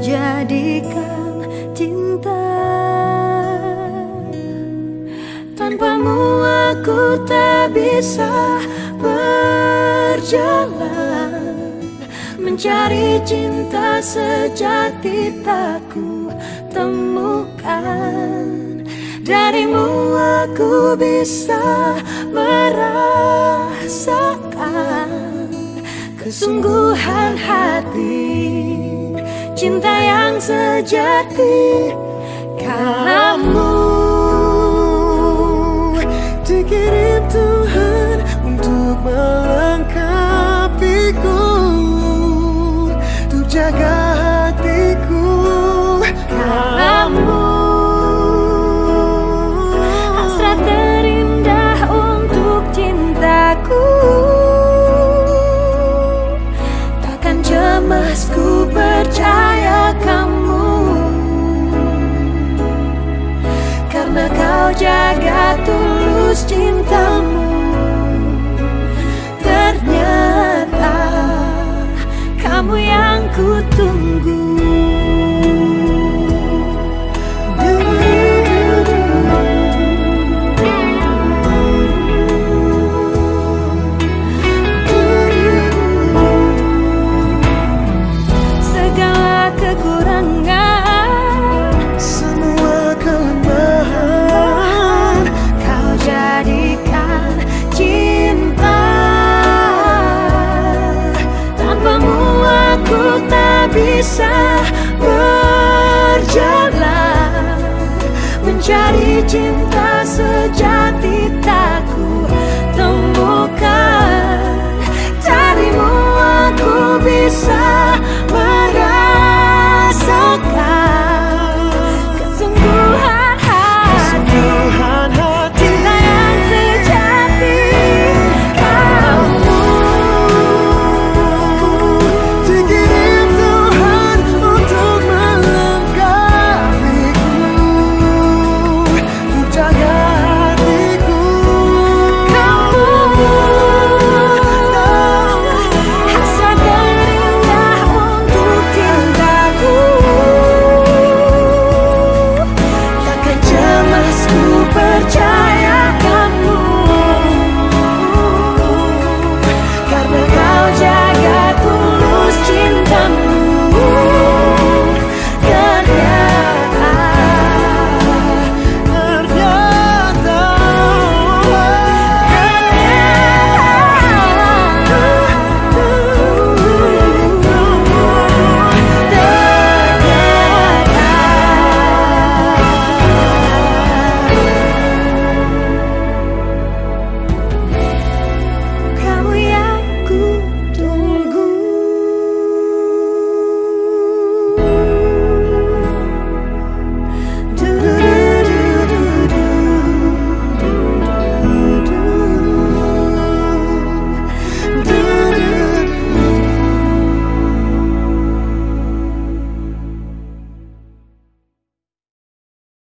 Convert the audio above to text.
jadikan cinta. Tanpamu aku tak bisa berjalan, mencari cinta sejati tak ku temukan. Darimu aku bisa merasakan kesungguhan hati, cinta yang sejati. Kamu dikirim Tuhan untuk melengkapiku, untuk jaga hatiku. Kamu hasrat terindah untuk cintaku, takkan cemas ku percaya kamu, karena kau jaga tulus cinta.